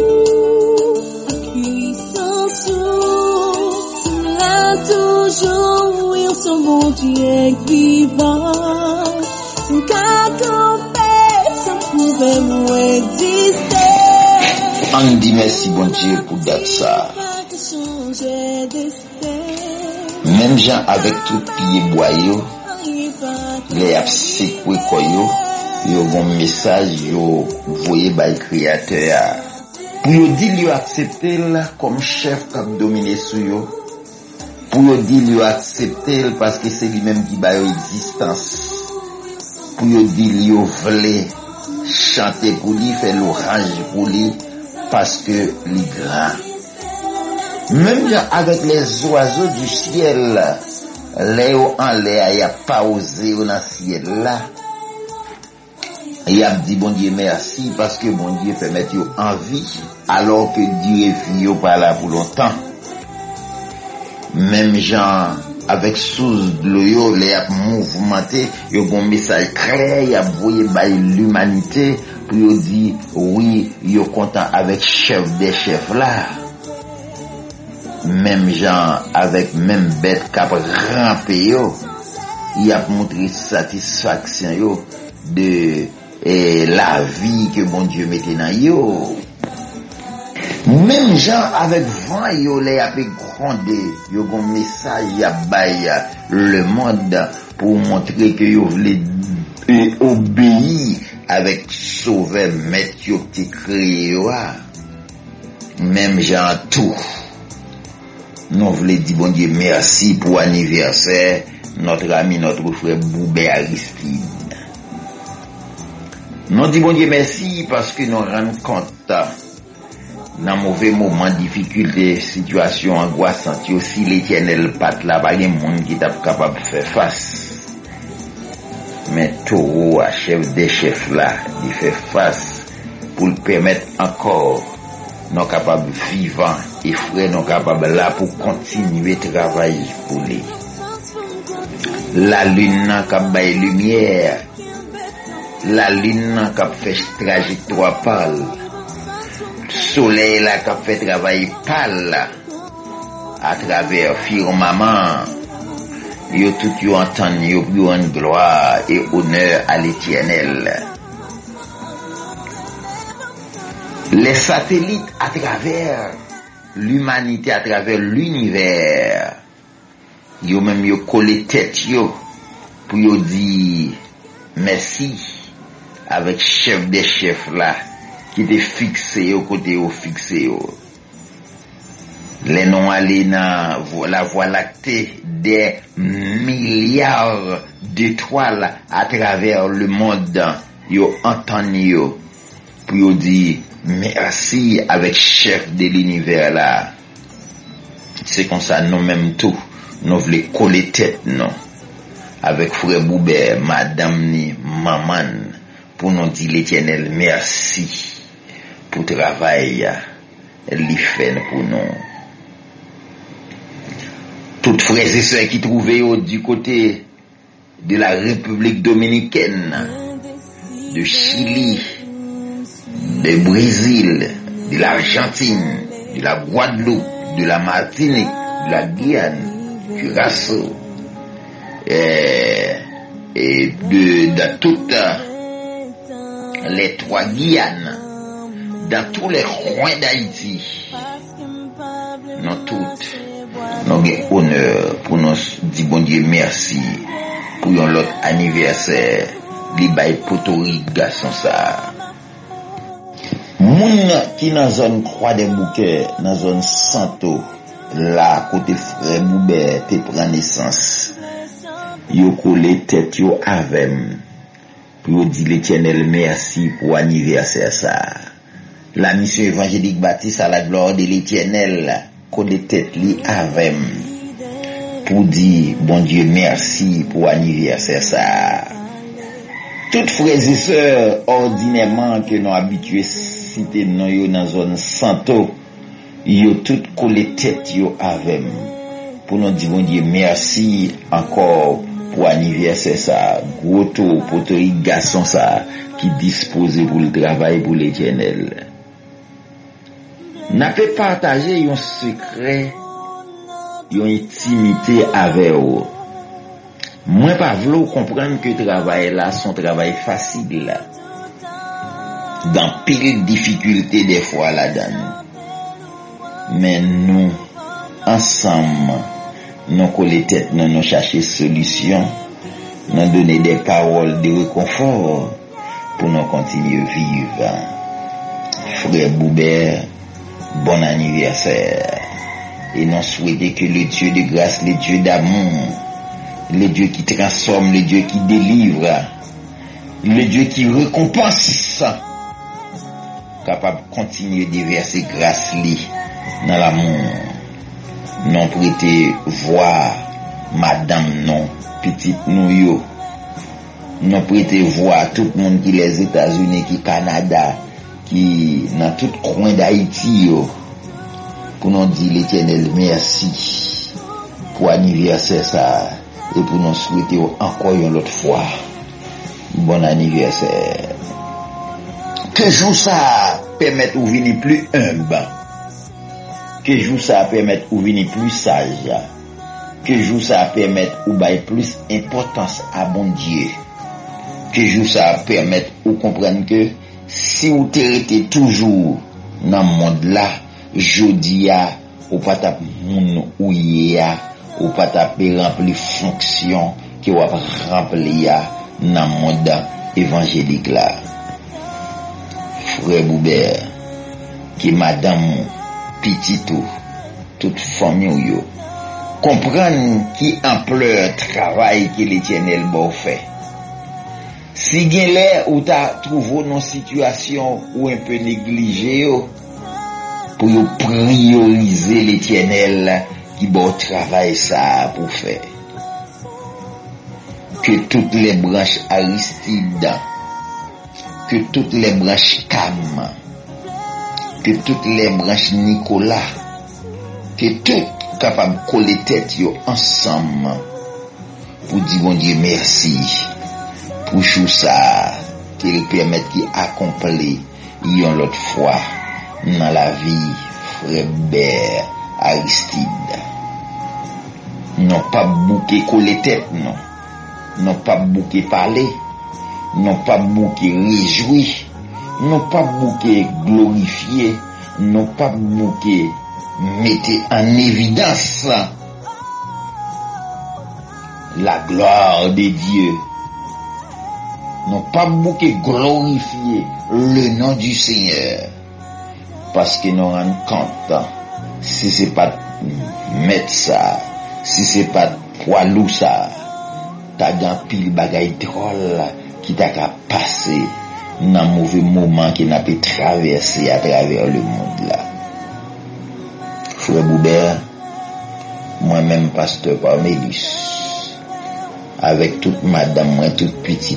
Toujours, ils sont bons, Dieu vivant. Qu'à camper, ça pouvait exister. On dit merci, bon Dieu, pour date ça. Même gens avec tout pied boyau, les abséqués koyo, ils ont un message, ils ont voyé par le créateur. Pour lui dire, ils accepter comme chef qui a dominé sur eux. Pour lui dire, lui accepter parce que c'est lui-même qui bat l'existence. Pour lui dire, lui voulait chanter pour lui, faire l'orage pour lui, parce que lui grand. Même avec les oiseaux du ciel, Léo en l'air, il a pas osé dans le ciel là. Il a dit bon Dieu merci parce que bon Dieu permet yo en vie alors que Dieu est vie pas là pour longtemps. Même gens avec sous de l'eau, les a mouvementé, il y a un message clair, il y a voyé par l'humanité pour dire oui, il est content avec chef des chefs là. Même gens avec même bête qui a rampé yo, il a montré satisfaction yo de eh, la vie que bon Dieu mettait dans yo. Même gens avec vent yo les a fait gronder, yo gon message y a bail le monde pour montrer que yo voulait obéir avec sauver maître yo qui créé yo. Même gens tout. Nous voulons dire bon Dieu merci pour anniversaire notre ami notre frère Boubé Aristide. Nous disons bon Dieu merci parce que nous rendons compte dans mauvais moment, difficulté, situation angoissante, aussi l'Éternel pat là, pas de monde qui est capable de faire face. Mais Taureau, à chef des chefs là, il fait face pour le permettre encore, nous capables vivants et frères, nous capables là pour continuer à travailler pour lui. La lune n'a qu'à bailler lumière, la lune n'a qu'à faire trajectoire pâle. Soleil là qui fait travail pâle à travers firmament, yo tout yo entend yo plus en gloire et honneur à l'Éternel. Les satellites à travers l'humanité, à travers l'univers, yo même yo collé tête yo pour yo dire merci avec chef des chefs là qui était fixé au côté au fixé au. Les noms allés dans la voie lactée des milliards d'étoiles à travers le monde, yo entendu yo pour yo dire merci avec chef de l'univers là. C'est comme ça nous même tout nous voulons coller tête non avec frère Boubert, madame ni maman pour nous dire l'Éternel merci pour travail li fait pour nous. Toutes frères et sœurs qui trouvaient du côté de la République dominicaine, de Chili, de Brésil, de l'Argentine, de la Guadeloupe, de la Martinique, de la Guyane, Curaçao, et, et de, de toutes les trois Guyanes, dans tous les coins d'Haïti, nous toutes, nous avons honneur pour nous dire bon Dieu merci pour notre anniversaire, li bay potori garçon ça. Moun qui dans zone Croix des Bouquets, dans zone Santo, là côté frère Boubert te prend naissance. Yo collé tête yo avem. Pour dire l'Éternel merci pour anniversaire ça. La mission évangélique Baptiste à la gloire de l'Éternel, collé tête li avem. Pour dire bon Dieu merci pour anniversaire ça. Toutes frères et sœurs ordinairement que nous habitués citer non yo dans zone Santo, yo tout collé tête yo avem. Pour nous dire bon Dieu merci encore pour anniversaire ça, gros taux pour tous les garçons ça qui disposent pour le travail pour l'Éternel. N'a pas partagé un secret, une intimité avec eux. Moi pas vouloir comprendre que le travail là son travail facile là. Dans pile difficulté des fois là-dedans. Mais nous ensemble nous coller tête, nous nous chercher solution, nous donner des paroles de réconfort pour nous continuer à vivre. Frère Boubert, bon anniversaire. Et nous souhaitons que le Dieu de grâce, le Dieu d'amour, le Dieu qui transforme, le Dieu qui délivre, le Dieu qui récompense, capable de continuer de verser grâce li dans l'amour. Non prêter voir madame non, petite nous yo. Nous prêter voix tout le monde qui les États-Unis, qui Canada, qui dans tout coin d'Haïti yo. Pour nous dire l'Éternel merci pour anniversaire ça et pour nous souhaiter encore une autre fois bon anniversaire. Que jour ça permette ou venir plus humble. Que jour ça permette ou venir plus sage. Que jour ça permette ou bailler plus importance à bon Dieu. Que jour ça permette ou comprendre que si vous t'arrêtez toujours dans le monde là, jodi a ou pas tap moun ou ya ou pas tap remplir fonction que ou remplir dans le monde évangélique là. Frère Boubert, qui madame Petito, toute famille yo, comprendre qui ampleur travail que l'Éternel bon fait. Si gen lè ou ta trouvé dans situation ou un peu négligé pour yo prioriser l'Éternel qui bon travail ça pour faire. Que toutes les branches Aristide, que toutes les branches Cam, que toutes les branches Nicolas, que toutes capables de coller tête yo ensemble pour dire bon Dieu merci pour tout ça qu'il permet qu'il accomplit une autre fois dans la vie frère Bert Aristide. Non pas bouquer coller tête non. Non pas bouquer parler. Non pas bouquer réjouir. Non pas bouquer glorifier. Non pas bouquer mettre en évidence la gloire de Dieu. Non pas bouquer glorifier le nom du Seigneur. Parce que nous rendons compte, si c'est pas mettre ça, si c'est pas poilou ça, t'as d'un pile bagaille drôle qui t'a qu'à passer dans mauvais moment qui n'a pas traversé à travers le monde là. Frère Boubert, moi-même pasteur Parmélis, avec toute madame, moi, toute petite,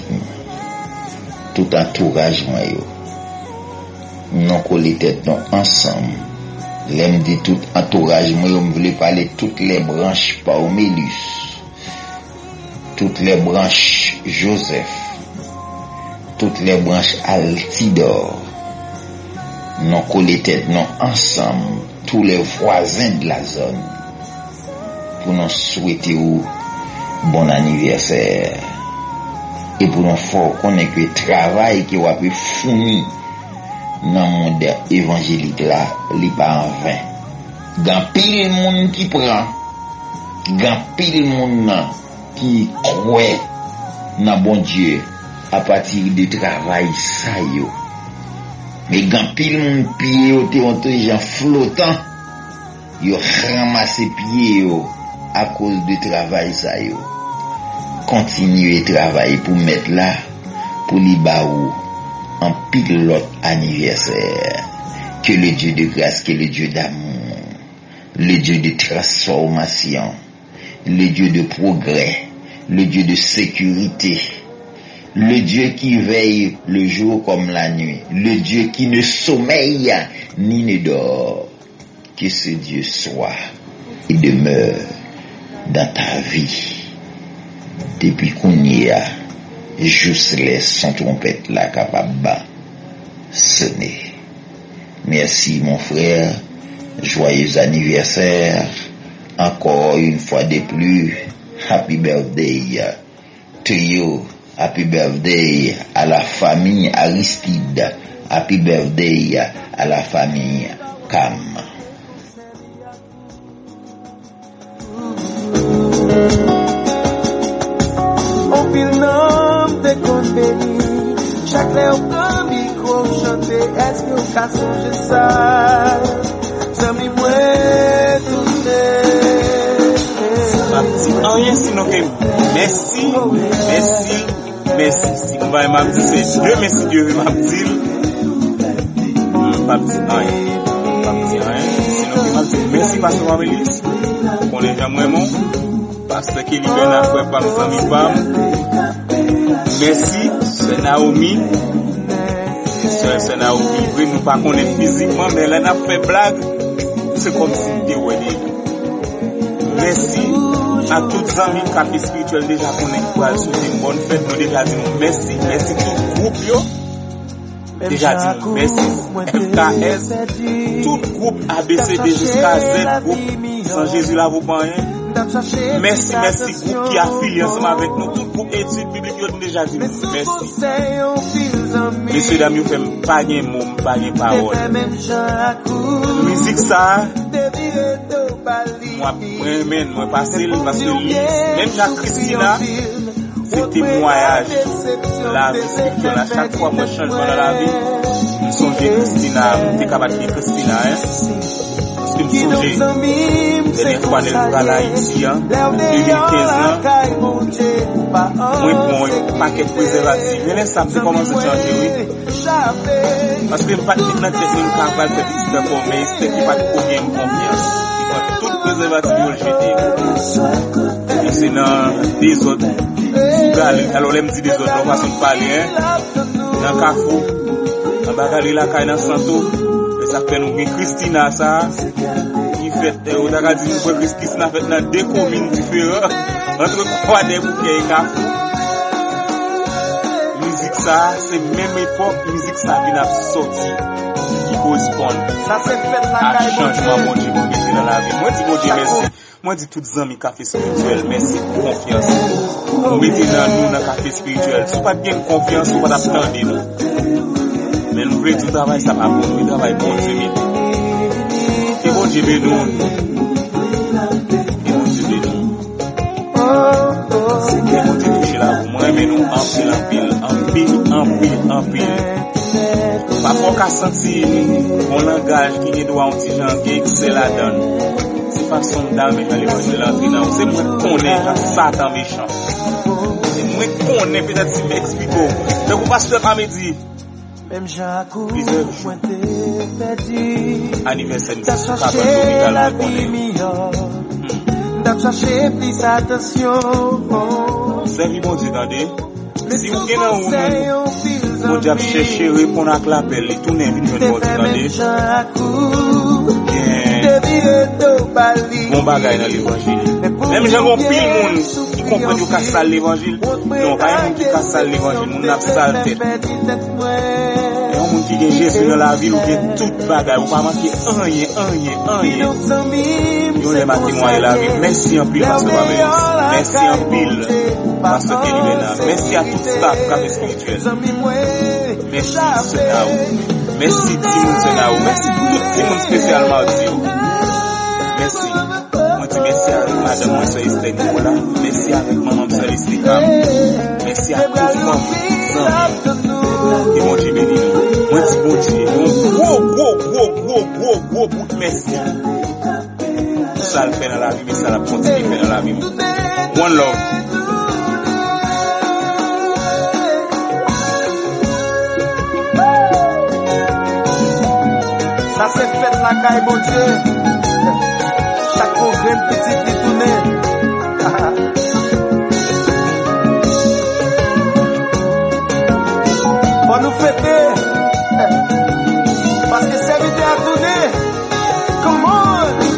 tout entourage, moi, yo. Non coller tête non ensemble. L'aime dit tout entourage, moi, je voulais parler toutes les branches Parmélis, toutes les branches Joseph, toutes les branches Altidor. Non coller tête non ensemble, tous les voisins de la zone, pour nous souhaiter ou bon anniversaire. Et pour nous faire connaître que le travail qui va être fourni dans le monde évangélique là, il n'est pas en vain. Gan pile monde qui prend, gan pile monde qui croit dans bon Dieu à partir du travail ça yo. Mais gan pile monde pied yo te ont gens flottant, yo ramassé pied yo à cause du travail ça yo. Continuez travailler pour mettre là pour li ba ou en pile l'autre anniversaire. Que le Dieu de grâce, que le Dieu d'amour, le Dieu de transformation, le Dieu de progrès, le Dieu de sécurité, le Dieu qui veille le jour comme la nuit, le Dieu qui ne sommeille ni ne dort, que ce Dieu soit et demeure dans ta vie. Depuis qu'on y a, juste laisse son trompette là capable sonner. Merci mon frère, joyeux anniversaire, encore une fois de plus, happy birthday to you, happy birthday à la famille Aristide, happy birthday à la famille Cam. Chaque lè ou kan micro chante, est-ce que ou ka sonje sa? Zami mwen tourne. Ma petite rien sinon que merci, merci, merci. Si on va m'a dit c'est Dieu, merci Dieu m'a dit. Pas petit rien, pas petit rien. Sinon que m'a dit merci pasteur Amélis. On est vraiment Pasteur Kelly Bernard, frère Pam Sami Pam. Merci, c'est Naomi. C'est Naomi. Oui, nous pas connaître physiquement, mais là, on a fait blague. C'est comme si c'était ouais. Merci à tous les amis café spirituel déjà connectés pour aller souhaiter une bonne fête. Nous déjà dit merci. Merci tout le groupe. Yo. Déjà dit merci. M K S. Tout le groupe A B C D jusqu'à Z groupe. Sans Jésus là, vous pas rien. Merci, merci groupe qui a affilié ensemble avec nous. Tout le groupe études bibliques, nous déjà dit merci. Messieurs, dames, nous faisons pas de mots, pas de paroles. Musique ça. Moi, moi, moi, facile parce que même Jacques Christina, c'est témoignage la vie spirituelle. À chaque fois, moi, je change dans la vie. Je songe Christina, je suis capable de dire Christina, hein. Parce que je songe, dernière fois, elle va là, ici, hein, deux mille quinze, moi, bon, paquet de préservatifs. Je laisse ça, c'est comment ça change, oui. Parce que je ne pas dire que notre technique, quand on va faire des histoires pour moi, c'est qu'il n'y a pas de combien de confiance. Tout préservatif jeté. Et c'est dans des autres. Alors, là, me dit des autres, on va s'en parler, hein. Dans Carrefour, dans Bagali, la caille dans Santo. Et ça fait nous, Christina, ça. Qui fait, on a dit, nous, Christina fait dans deux communes différentes. Entre Croix-des Bouquets et Carrefour. Musique, ça, c'est même époque, musique, ça vient à sortir. Qui correspond à changement, mon Dieu, pour mettre dans la vie. Moi, dis, mon Dieu, merci. Moi, dis, toutes les amis café spirituel, merci pour confiance. Vous mettez dans nous, dans le café spirituel. Si vous n'avez pas de confiance, vous n'avez pas attendre nous. Mais nous voulons tout travail, ça va pour nous, travail pour Dieu. Et mon Dieu, nous. Et mon Dieu, nous. C'est que mon Dieu, touché là, pour moi, mais nous, en pile, en pile, en pile, en pile, en pile. Parfois, on a senti mon langage qui est droit, on dit, j'en ai c'est la donne. C'est façon d'amener dans l'évangile l'entrée dans. C'est moi qui connais Satan méchant. C'est moi qui connais, peut-être si m'explique. Donc, le pasteur m'a dit, plusieurs jours, anniversaire de Cabane Dominical, on c'est lui, mon Dieu, attendez. Si vous êtes dans où mon Dieu a cherché répondre à l'appel, il tourne une bonne mode, attendez. Bon bagay dans l'évangile. Même j'ai un pile monde qui comprend que ça l'évangile. Non, pas un monde qui casse l'évangile, mon n'a sale tête. Et un monde qui gagne Jésus dans la ville ou bien toute bagay, ou pas manquer rien, rien, rien. Yo les témoigner la vie. Merci en pile pasteur Babel. Merci en pile pasteur Kelly Bernard. Merci à tout staff café spirituel. Merci Senaou. Merci Timon Senaou. Merci tout Timon spécialement Dio. Merci. Moi dis merci à madame moi c'est Esther Nicolas. Merci avec maman c'est Estika. Merci à tous les gens. Et mon Dieu béni. Moi dis bon Dieu. Gros gros gros gros gros gros gros merci. Ça le fait dans la vie mais ça la continue faire dans la vie. One love. Ça c'est fait la caille, mon Dieu. Chaque progrès petit qui tourne. Pour nous fêter. Parce que c'est vite à tourner. Come on.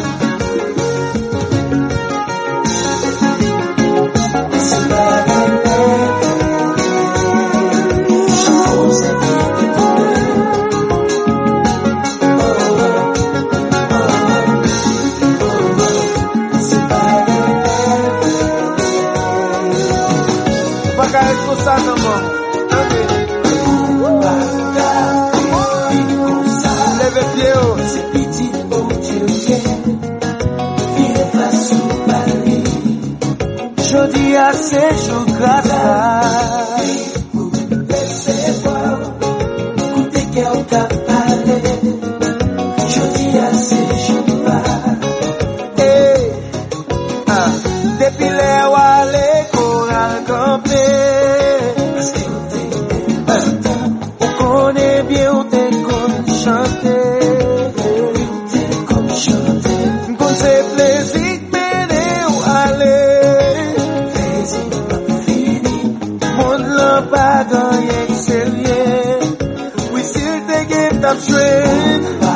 C'est jour grâce pour recevoir écoutez qu'elle t'a parlé je dis à ces jours-là hey, ah, depuis les wallet qu'on a campé parce que on t'est on connaît bien on t'est comme chanter on t'est comme chanter qu'on s'est plaisir mais ou aller without strength.